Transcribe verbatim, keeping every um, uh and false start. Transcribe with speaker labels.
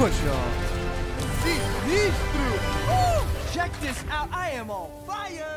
Speaker 1: much, y'all.
Speaker 2: Sinistro! Woo! Check this out, I am on fire!